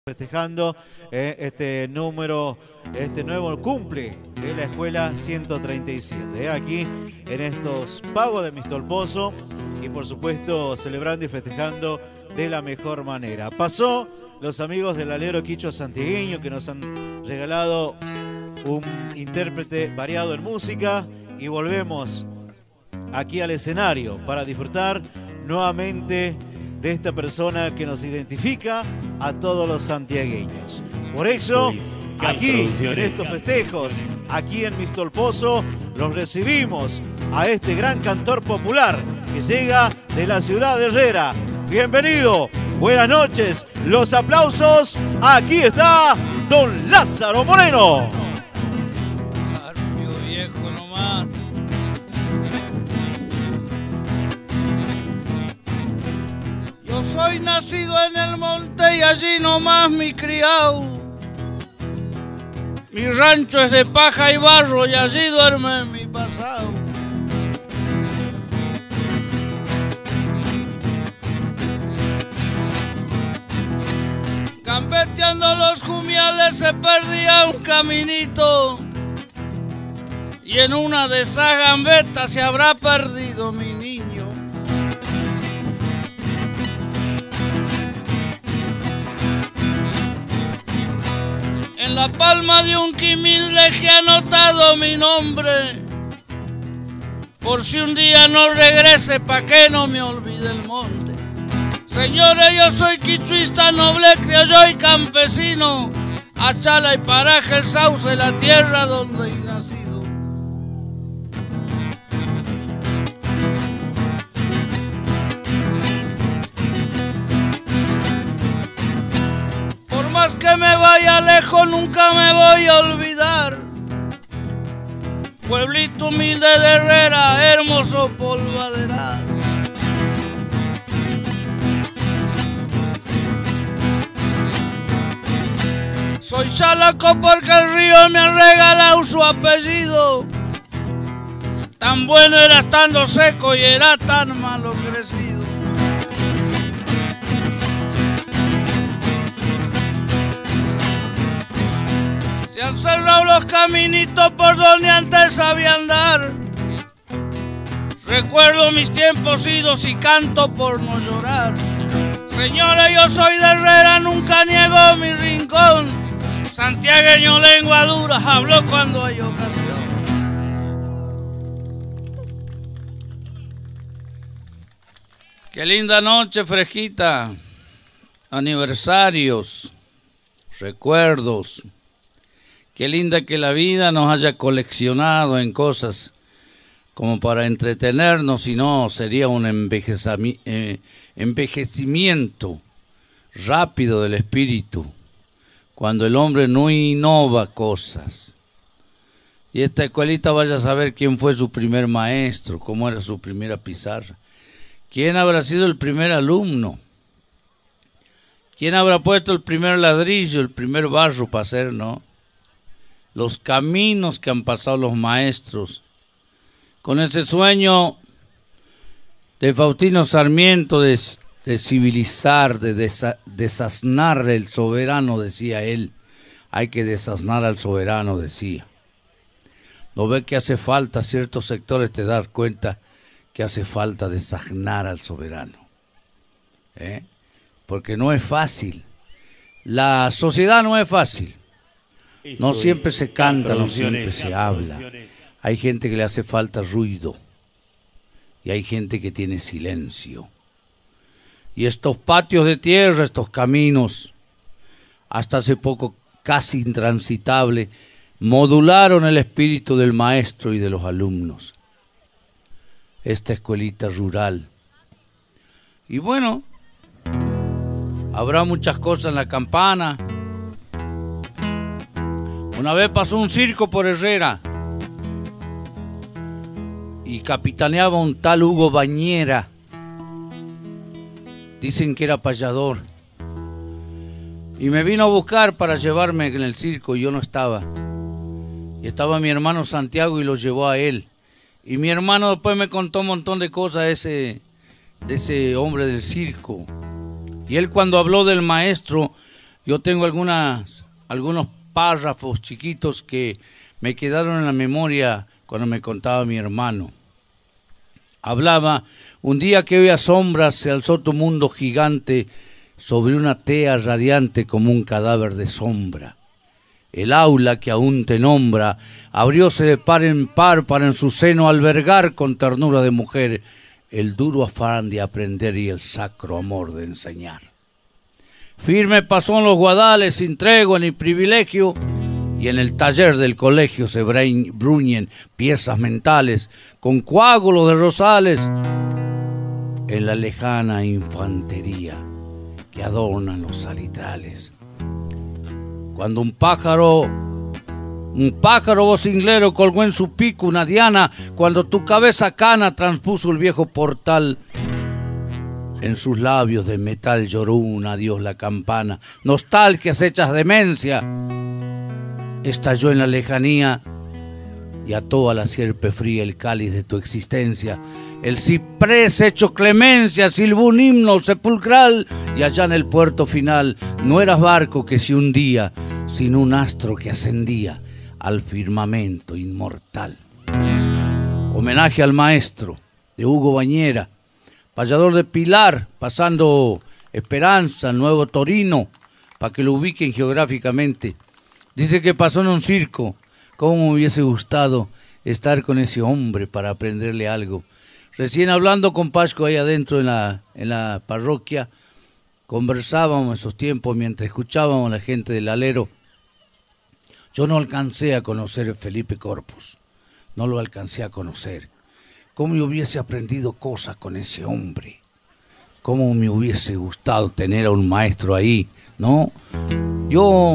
Festejando este nuevo cumple de la escuela 137, aquí en estos pagos de Mistolpozo y por supuesto celebrando y festejando de la mejor manera. Pasó los amigos del alero quichua santiagueño que nos han regalado un intérprete variado en música y volvemos aquí al escenario para disfrutar nuevamente de esta persona que nos identifica a todos los santiagueños. Por eso, aquí en estos festejos, aquí en Mistolpozo, los recibimos a este gran cantor popular que llega de la ciudad de Herrera. Bienvenido, buenas noches, los aplausos, aquí está Don Lázaro Moreno. Carpio viejo nomás. Yo soy nacido en el monte y allí nomás mi criao. Mi rancho es de paja y barro y allí duerme mi pasado. Gambeteando los jumiales se perdía un caminito y en una de esas gambetas se habrá perdido mi niño. En la palma de un quimil dejé anotado mi nombre, por si un día no regrese, pa' que no me olvide el monte. Señores, yo soy quichuista, noble, criollo y campesino, achala y paraje el sauce, la tierra donde he nacido. Por más que me vaya lejos, nunca me voy a olvidar. Pueblito humilde de Herrera, hermoso polvaderal. Soy chalaco porque el río me ha regalado su apellido. Tan bueno era estando seco y era tan malo crecido. Se han cerrado los caminitos por donde antes sabía andar. Recuerdo mis tiempos idos y canto por no llorar. Señores, yo soy de Herrera, nunca niego mi rincón. Santiagueño lengua dura, hablo cuando hay ocasión. Qué linda noche fresquita. Aniversarios, recuerdos. Qué linda que la vida nos haya coleccionado en cosas como para entretenernos, si no sería un envejecimiento rápido del espíritu, cuando el hombre no innova cosas. Y esta escuelita vaya a saber quién fue su primer maestro, cómo era su primera pizarra, quién habrá sido el primer alumno, quién habrá puesto el primer ladrillo, el primer barro para hacer, ¿no? Los caminos que han pasado los maestros, con ese sueño de Faustino Sarmiento de civilizar, de desasnar el soberano, decía él. Hay que desasnar al soberano, decía. ¿No ve que hace falta ciertos sectores te das cuenta que hace falta desasnar al soberano? Porque no es fácil. La sociedad no es fácil. No siempre se canta, no siempre se habla. Hay gente que le hace falta ruido y hay gente que tiene silencio. Y estos patios de tierra, estos caminos, hasta hace poco casi intransitables, modularon el espíritu del maestro y de los alumnos. Esta escuelita rural. Y bueno, habrá muchas cosas en la campana. Una vez pasó un circo por Herrera y capitaneaba un tal Hugo Bañera. Dicen que era payador. Y me vino a buscar para llevarme en el circo y yo no estaba. Y estaba mi hermano Santiago y lo llevó a él. Y mi hermano después me contó un montón de cosas de ese hombre del circo. Y él cuando habló del maestro Yo tengo algunos párrafos chiquitos que me quedaron en la memoria cuando me contaba mi hermano. Hablaba: un día que hoy sombras se alzó tu mundo gigante sobre una tea radiante como un cadáver de sombra. El aula que aún te nombra abrióse de par en par para en su seno albergar con ternura de mujer el duro afán de aprender y el sacro amor de enseñar. Firme pasó en los guadales sin tregua ni privilegio, y en el taller del colegio se bruñen piezas mentales con coágulos de rosales en la lejana infantería que adornan los salitrales. Cuando un pájaro vocinglero colgó en su pico una diana, cuando tu cabeza cana transpuso el viejo portal, en sus labios de metal lloró un adiós la campana. Nostalgias hechas demencia estalló en la lejanía y ató a la sierpe fría el cáliz de tu existencia. El ciprés hecho clemencia silbó un himno sepulcral, y allá en el puerto final no eras barco que se hundía, sino un astro que ascendía al firmamento inmortal. Homenaje al maestro, de Hugo Bañera, payador de Pilar, pasando Esperanza, el Nuevo Torino, para que lo ubiquen geográficamente. Dice que pasó en un circo. Cómo me hubiese gustado estar con ese hombre para aprenderle algo. Recién hablando con Pasco ahí adentro en la parroquia, conversábamos esos tiempos mientras escuchábamos a la gente del alero. Yo no alcancé a conocer a Felipe Corpus, no lo alcancé a conocer. Cómo me hubiese aprendido cosas con ese hombre. Cómo me hubiese gustado tener a un maestro ahí, ¿no? Yo,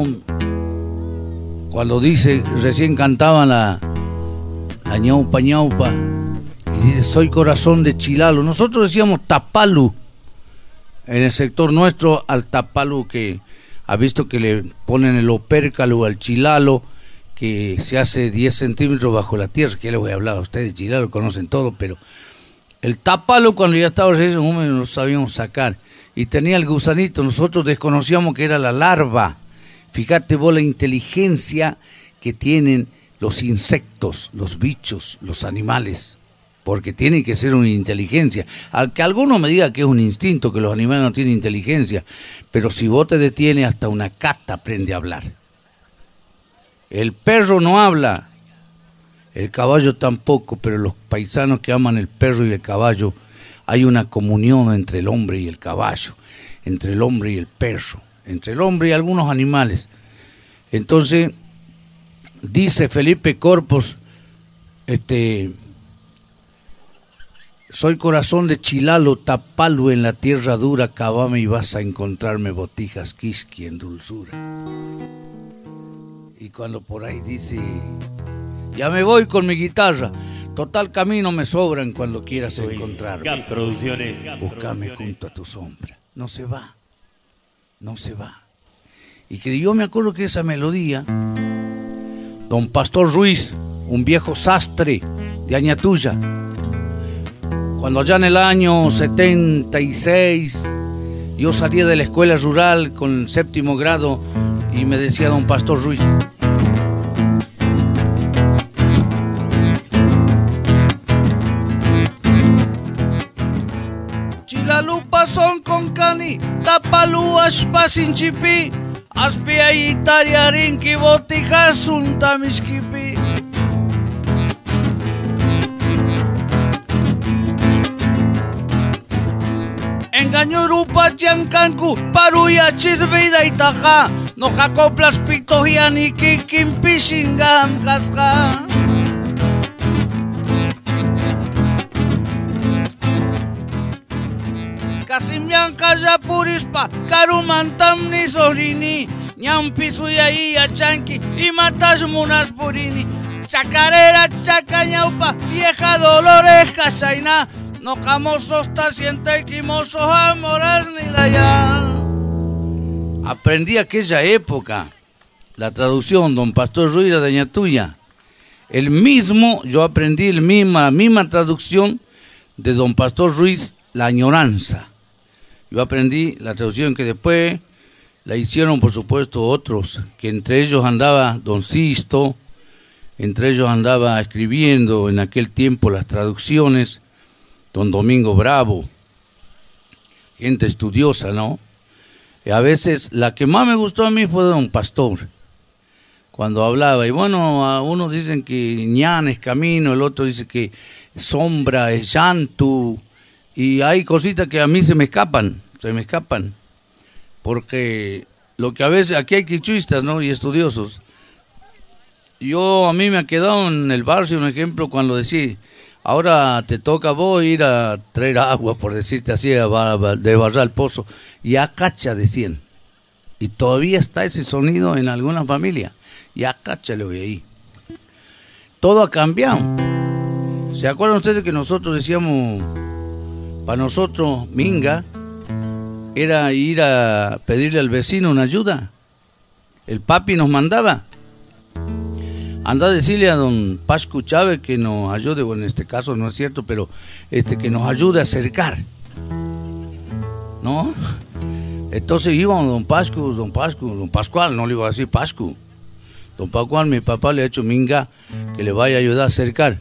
cuando dice, recién cantaban la ñaupa ñaupa, y dice, soy corazón de Chilalo. Nosotros decíamos tapalu, en el sector nuestro, al tapalu, que ha visto que le ponen el opércalo al chilalo, que se hace 10 centímetros bajo la tierra, que les voy a hablar a ustedes, chilalo, conocen todo, pero el tapalo cuando ya estaba recién húmedo no lo sabíamos sacar, y tenía el gusanito, nosotros desconocíamos que era la larva. Fíjate vos la inteligencia que tienen los insectos, los bichos, los animales, porque tienen que ser una inteligencia. Aunque alguno me diga que es un instinto, que los animales no tienen inteligencia, pero si vos te detienes, hasta una cata aprende a hablar. El perro no habla, el caballo tampoco, pero los paisanos que aman el perro y el caballo, hay una comunión entre el hombre y el caballo, entre el hombre y el perro, entre el hombre y algunos animales. Entonces, dice Felipe Corpus, soy corazón de Chilalo, tapalo en la tierra dura, cavame y vas a encontrarme botijas quisqui en dulzura. Y cuando por ahí dice, ya me voy con mi guitarra, total camino me sobran cuando quieras encontrarme. Búscame junto a tu sombra. No se va, no se va. Y que yo me acuerdo que esa melodía, don Pastor Ruiz, un viejo sastre de Añatuya, cuando allá en el año 76 yo salía de la escuela rural con el 7º grado, y me decía don Pastor Ruiz, Chilalupa son con cani, tapalu aspa sin chipi, aspia y tariarinki botijas un tamiskipi. Engañurupa chiancancu, paruya chisvida y taja, no jacoplas pitojiani kikin pishingam casca. Kasimyan kaya purispa, karumantam ni sorini, ñampi suyai achanki y matas munas purini. Chacarera chacañaupa, vieja dolores cachaina, no camosos taciente quimosos amoras ni la ya. Aprendí aquella época la traducción, don Pastor Ruiz de Añatuya. El mismo, yo aprendí la misma traducción de don Pastor Ruiz, La Añoranza. Yo aprendí la traducción que después la hicieron por supuesto otros, que entre ellos andaba don Sisto, entre ellos andaba escribiendo en aquel tiempo las traducciones, don Domingo Bravo, gente estudiosa, ¿no? Y a veces la que más me gustó a mí fue don Pastor, cuando hablaba. Y bueno, unos dicen que ñan es camino, el otro dice que sombra es llanto, y hay cositas que a mí se me escapan, porque lo que a veces, aquí hay quichuistas, ¿no? Y estudiosos. A mí me ha quedado en el barrio un ejemplo cuando decía, ahora te toca a vos ir a traer agua, por decirte así, de barrar el pozo, y a cacha decían. Y todavía está ese sonido en alguna familia, y a cacha le voy ahí. Todo ha cambiado. ¿Se acuerdan ustedes que nosotros decíamos, para nosotros, minga, era ir a pedirle al vecino una ayuda? El papi nos mandaba. Anda a decirle a don Pascu Chávez que nos ayude, bueno, en este caso no es cierto, pero que nos ayude a acercar, ¿no? Entonces íbamos don Pascual, no le iba a decir Pascu. Don Pascual, mi papá le ha hecho minga que le vaya a ayudar a acercar.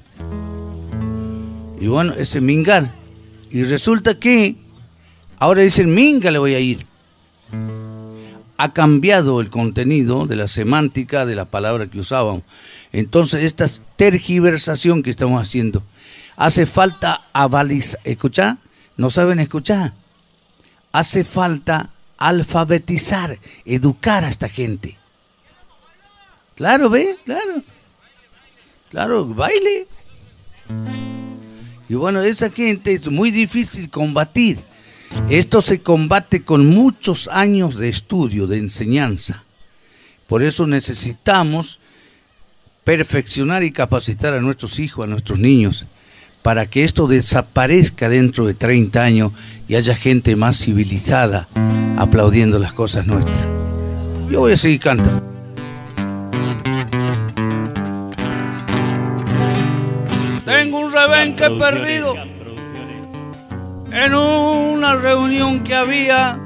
Y bueno, ese mingar. Y resulta que ahora dicen minga le voy a ir. Ha cambiado el contenido de la semántica de la palabra que usábamos. Entonces, esta tergiversación que estamos haciendo, hace falta avalizar. ¿Escuchá? ¿No saben escuchar? Hace falta alfabetizar, educar a esta gente. Claro, ¿ve? Claro, baile. Y bueno, esa gente es muy difícil combatir. Esto se combate con muchos años de estudio, de enseñanza. Por eso necesitamos perfeccionar y capacitar a nuestros hijos, a nuestros niños, para que esto desaparezca dentro de 30 años y haya gente más civilizada aplaudiendo las cosas nuestras. Yo voy a seguir cantando. Tengo un rebenque perdido en una reunión que había,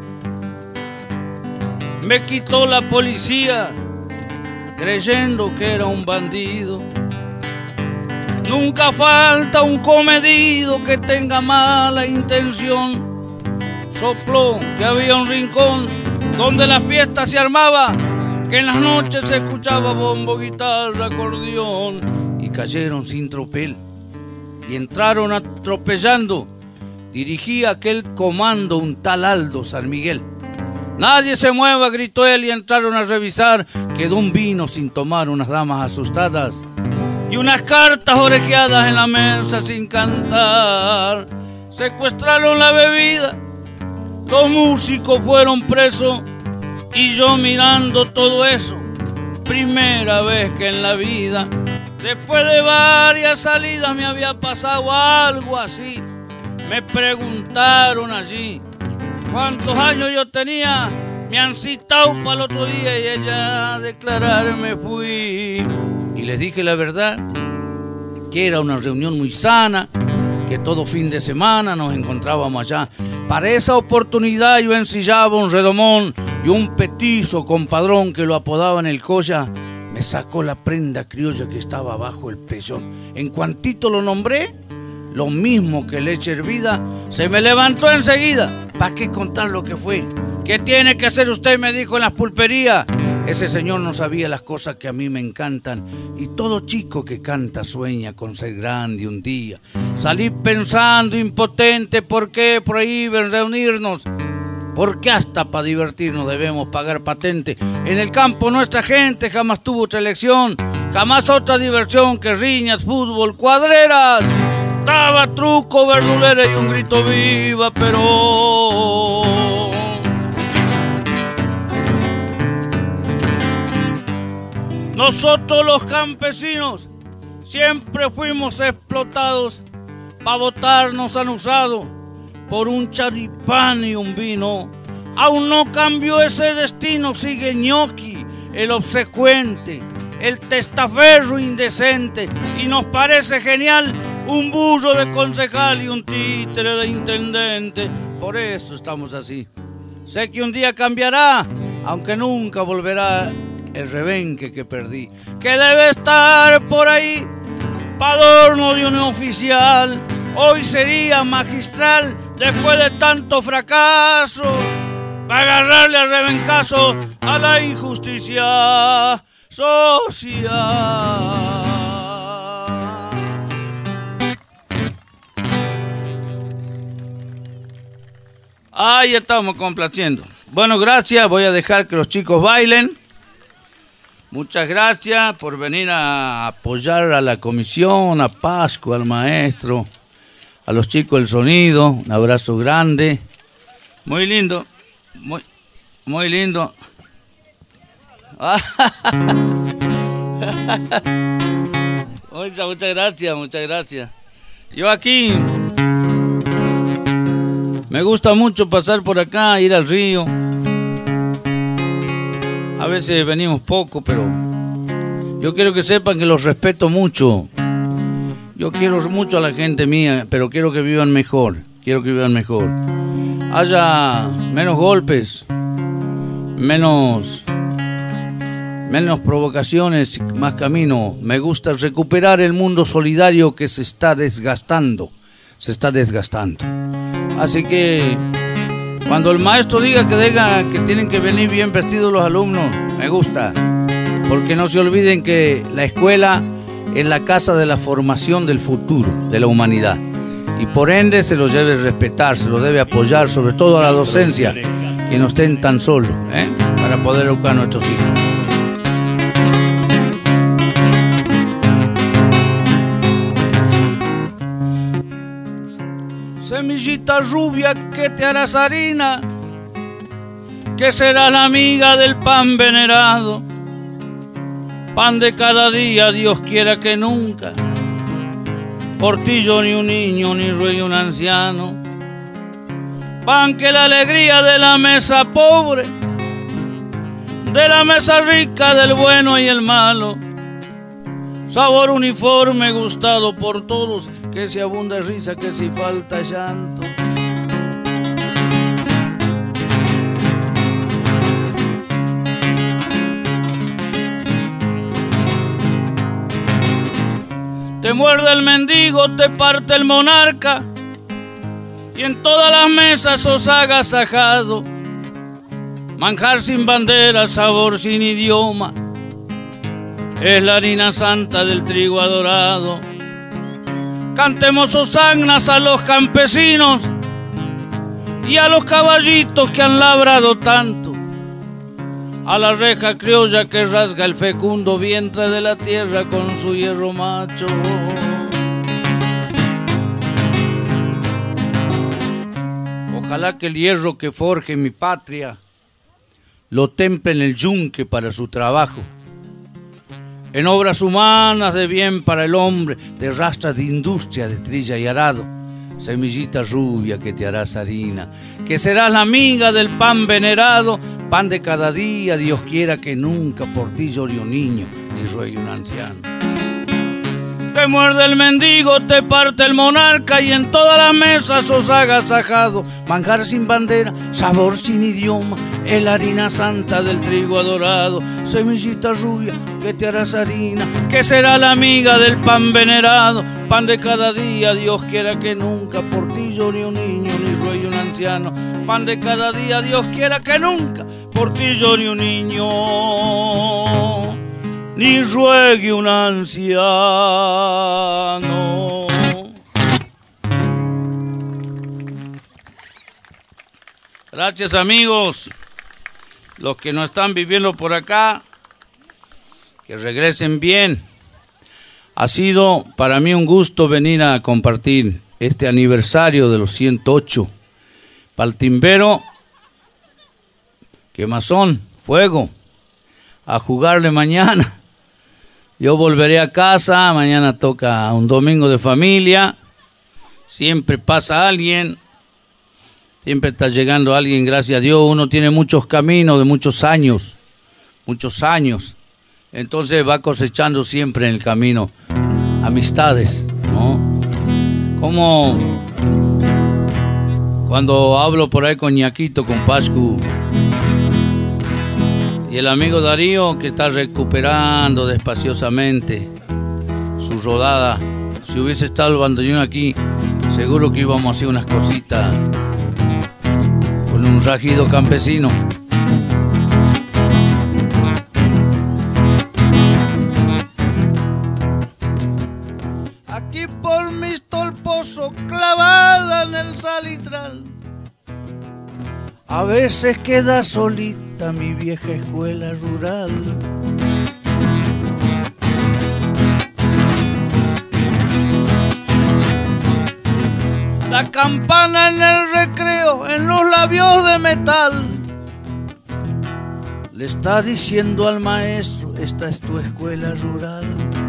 me quitó la policía creyendo que era un bandido. Nunca falta un comedido que tenga mala intención. Sopló que había un rincón donde la fiesta se armaba, que en las noches se escuchaba bombo, guitarra, acordeón, y cayeron sin tropel y entraron atropellando. Dirigía aquel comando un tal Aldo San Miguel. Nadie se mueva, gritó él, y entraron a revisar. Quedó un vino sin tomar, unas damas asustadas y unas cartas orejeadas en la mesa sin cantar. Secuestraron la bebida, los músicos fueron presos, y yo mirando todo eso, primera vez que en la vida, después de varias salidas, me había pasado algo así. Me preguntaron allí cuántos años yo tenía, me han citado para el otro día y ella a declararme fui. Y les dije la verdad, que era una reunión muy sana, que todo fin de semana nos encontrábamos allá. Para esa oportunidad yo ensillaba un redomón y un petizo compadrón que lo apodaban el Colla me sacó la prenda criolla que estaba bajo el pezón. En cuantito lo nombré, lo mismo que leche hervida, se me levantó enseguida. ¿Para qué contar lo que fue? ¿Qué tiene que hacer usted?, me dijo en las pulperías. Ese señor no sabía las cosas que a mí me encantan, y todo chico que canta sueña con ser grande un día. Salí pensando impotente, ¿por qué prohíben reunirnos? Porque hasta para divertirnos debemos pagar patente. En el campo nuestra gente jamás tuvo otra elección, jamás otra diversión que riñas, fútbol, cuadreras. Estaba truco, verdulera y un grito viva Perón. Nosotros los campesinos siempre fuimos explotados, pa' botarnos han usado por un charipán y un vino. Aún no cambió ese destino, sigue Ñoqui, el obsecuente, el testaferro indecente, y nos parece genial un burro de concejal y un títere de intendente. Por eso estamos así. Sé que un día cambiará aunque nunca volverá el rebenque que perdí, que debe estar por ahí, pa' adorno de un oficial. Hoy sería magistral, después de tanto fracaso, para agarrarle al rebencazo a la injusticia social. Ahí estamos complaciendo. Bueno, gracias. Voy a dejar que los chicos bailen. Muchas gracias por venir a apoyar a la comisión, a Pascu, al maestro, a los chicos del sonido. Un abrazo grande. Muy lindo. Muy lindo. Muchas gracias, muchas gracias. Yo aquí me gusta mucho pasar por acá, ir al río. A veces venimos poco, pero yo quiero que sepan que los respeto mucho. Yo quiero mucho a la gente mía, pero quiero que vivan mejor. Quiero que vivan mejor. Haya menos golpes, menos provocaciones, más camino. Me gusta recuperar el mundo solidario que se está desgastando. Se está desgastando. Así que cuando el maestro diga que tienen que venir bien vestidos los alumnos, me gusta. Porque no se olviden que la escuela es la casa de la formación del futuro, de la humanidad. Y por ende se los debe respetar, se los debe apoyar, sobre todo a la docencia, que no estén tan solos, para poder educar a nuestros hijos. Semillita rubia que te harás harina, que será la amiga del pan venerado, pan de cada día, Dios quiera que nunca, portillo ni un niño, ni ruegue un anciano, pan que la alegría de la mesa pobre, de la mesa rica, del bueno y el malo, sabor uniforme gustado por todos, que si abunda risa, que si falta llanto. Te muerde el mendigo, te parte el monarca, y en todas las mesas os agasajado, manjar sin bandera, sabor sin idioma, es la harina santa del trigo adorado. Cantemos hosanas a los campesinos y a los caballitos que han labrado tanto, a la reja criolla que rasga el fecundo vientre de la tierra con su hierro macho. Ojalá que el hierro que forje mi patria lo temple en el yunque para su trabajo, en obras humanas de bien para el hombre, de rastras de industria, de trilla y arado. Semillita rubia que te harás harina, que serás la amiga del pan venerado, pan de cada día, Dios quiera que nunca por ti llore un niño, ni ruegue un anciano. Te muerde el mendigo, te parte el monarca, y en todas las mesas os agasajado, manjar sin bandera, sabor sin idioma, es la harina santa del trigo adorado. Semillita rubia que te harás harina, que será la amiga del pan venerado, pan de cada día, Dios quiera que nunca por ti llore un niño, ni ruegue un anciano. Pan de cada día, Dios quiera que nunca por ti llore un niño, ni ruegue un anciano. Gracias, amigos, los que no están viviendo por acá, que regresen bien. Ha sido para mí un gusto venir a compartir este aniversario de los 108. Paltimbero, quemazón, fuego, a jugarle mañana. Yo volveré a casa, mañana toca un domingo de familia, siempre pasa alguien, siempre está llegando alguien, gracias a Dios. Uno tiene muchos caminos de muchos años, entonces va cosechando siempre en el camino amistades, ¿no? Como cuando hablo por ahí con Ñaquito, con Pascu, Y el amigo Darío, que está recuperando despaciosamente su rodada. Si hubiese estado el bandoneón aquí, seguro que íbamos a hacer unas cositas con un rajido campesino. Aquí por Mistolposo, clavada en el salitral, a veces queda solita mi vieja escuela rural. La campana en el recreo, en los labios de metal, le está diciendo al maestro: esta es tu escuela rural.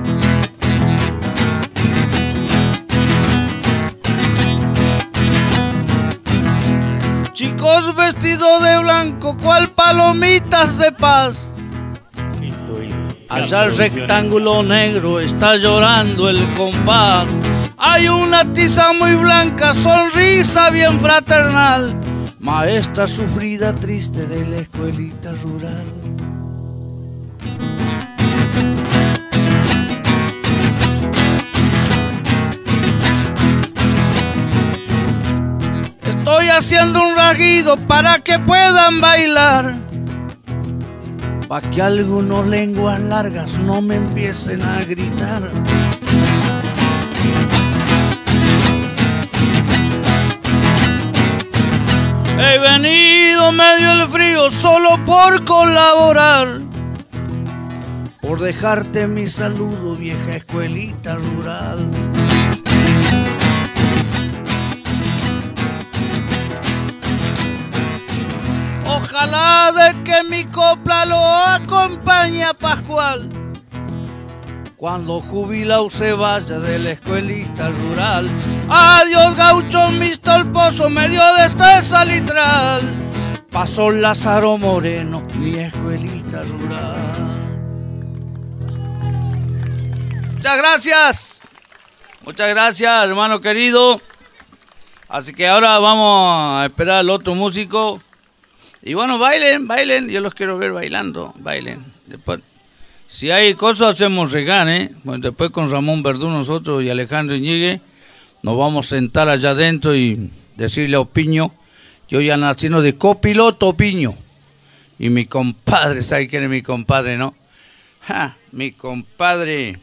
Chicos vestidos de blanco, cual palomitas de paz. Allá el rectángulo negro está llorando el compás. Hay una tiza muy blanca, sonrisa bien fraternal, maestra sufrida, triste de la escuelita rural. Estoy haciendo un rajido para que puedan bailar, pa' que algunos lenguas largas no me empiecen a gritar. He venido medio el frío solo por colaborar, por dejarte mi saludo, vieja escuelita rural. Ojalá de que mi copla lo acompañe a Pascual, cuando jubilado se vaya de la escuelita rural. Adiós gaucho Mistolposo, medio de este salitral, pasó Lázaro Moreno, mi escuelita rural. Muchas gracias hermano querido. Así que ahora vamos a esperar al otro músico. Y bueno, bailen, yo los quiero ver bailando, bailen. Después, si hay cosas hacemos regán, Bueno, después con Ramón Verdú nosotros y Alejandro Iñigue nos vamos a sentar allá adentro y decirle a Opiño que hoy ya naciendo de copiloto Opiño. Y mi compadre, ¿sabe quién es mi compadre, no? Mi compadre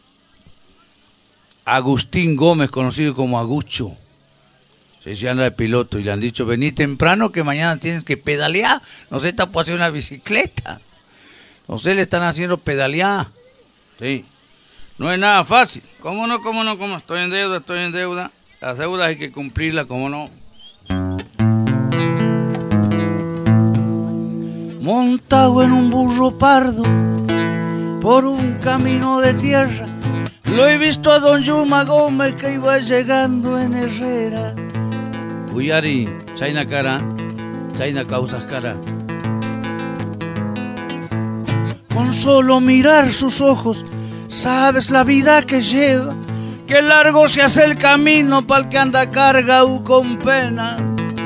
Agustín Gómez, conocido como Agucho. Se anda de piloto y le han dicho: vení temprano que mañana tienes que pedalear. No sé, está por hacer una bicicleta. No sé, le están haciendo pedalear. Sí. No es nada fácil. ¿Cómo no? Estoy en deuda. Las deudas hay que cumplirlas, ¿cómo no? Montado en un burro pardo por un camino de tierra, lo he visto a don Yuma Gómez que iba llegando en Herrera. Uyari, China cara, China causas cara. Con solo mirar sus ojos, sabes la vida que lleva, que largo se hace el camino pa'l que anda cargado con pena.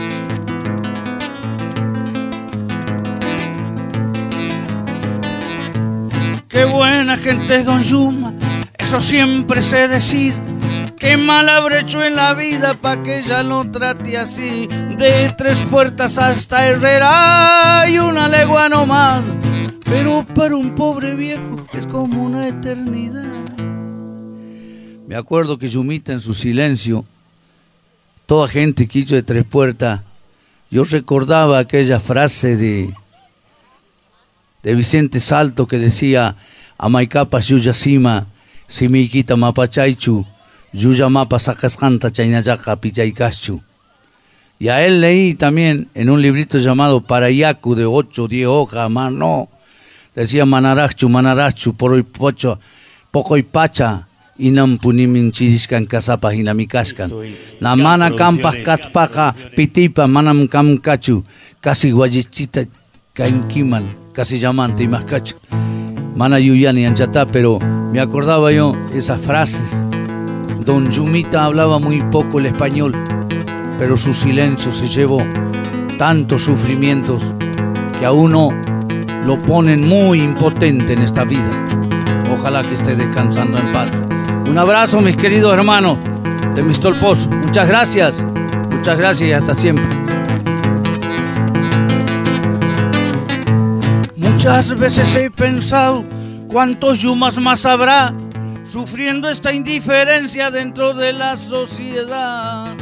Qué buena gente es don Yuma, eso siempre sé decir. Qué mal habré hecho en la vida pa' que ella lo trate así. De Tres Puertas hasta Herrera hay una legua nomás, pero para un pobre viejo es como una eternidad. Me acuerdo que Yumita en su silencio, toda gente que hizo de Tres Puertas, yo recordaba aquella frase de Vicente Salto que decía: Amaicapa Yuyasima, Simiquita Mapachaichu, Yuya Mapa Sacascanta Chainayaca Pichaicachu. Y a él leí también en un librito llamado Parayacu de 8 o 10 hojas, más no. Decía: Manarachu, Poroipocho, Pocoipacha, Inampunimin Chiriscan Casapa Hinamicascan. Namana Campas Caspaja, Pitipa, Manam Camcachu, casi Guayichita Cainquiman, casi Llamante y Mascachu. Mana Yuyani Anchatá, pero me acordaba yo esas frases. Don Yumita hablaba muy poco el español, pero su silencio se llevó tantos sufrimientos que a uno lo ponen muy impotente en esta vida. Ojalá que esté descansando en paz. Un abrazo, mis queridos hermanos de Mistolpozo. Muchas gracias y hasta siempre. Muchas veces he pensado cuántos yumas más habrá sufriendo esta indiferencia dentro de la sociedad.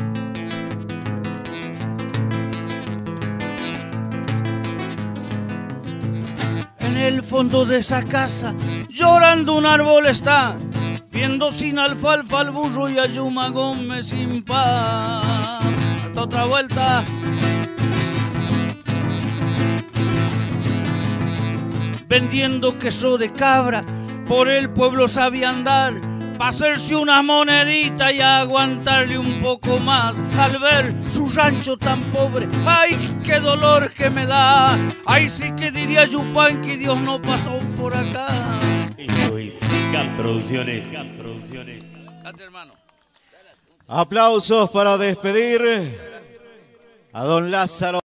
En el fondo de esa casa, llorando un árbol está, viendo sin alfalfa al burro y a Yuma Gómez sin paz. Hasta otra vuelta. Vendiendo queso de cabra, por el pueblo sabía andar, pa' hacerse una monedita y aguantarle un poco más. Al ver su rancho tan pobre, ¡ay, qué dolor que me da! ¡Ay, sí que diría Yupan que Dios no pasó por acá! Esto es GAM Producciones. Gracias, hermano. Aplausos para despedir a don Lázaro.